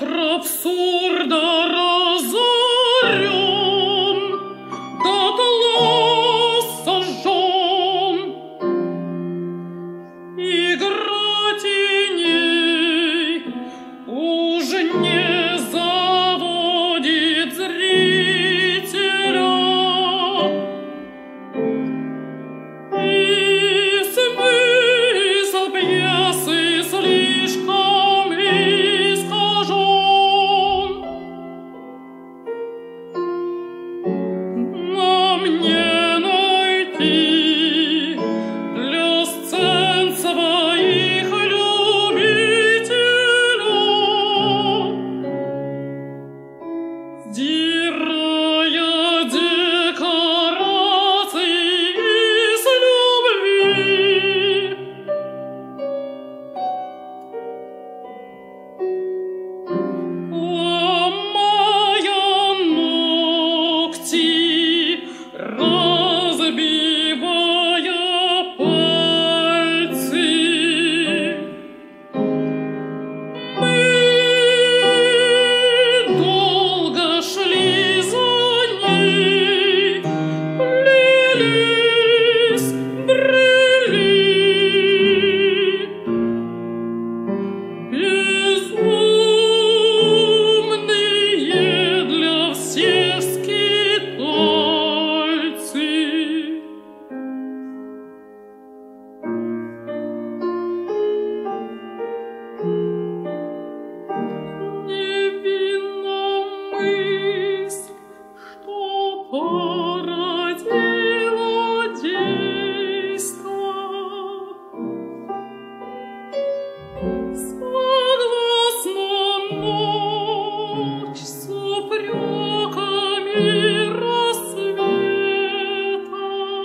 Театр абсурда разорен, дотла сожжен. Игра теней уж не заводит зрителя, и смысл пьесы слишком искажен. Нам не найти для сцен своих любителя, сдирая декорации из любви. Ломая ногти, разбивая пальцы, мы долго шли за ней, плелись, брели. Безумные для всех скитальцы. Невинна мысль, что породила действо. Согласна ночь с упреками рассвета.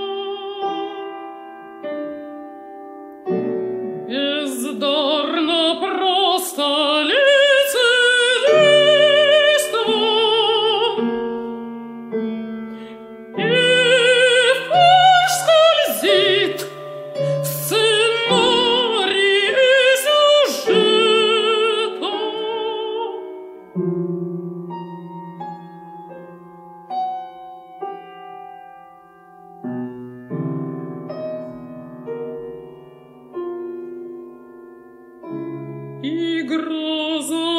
Бездарно просто лицедейство, и фарс скользит в сценарии сюжета. И гроза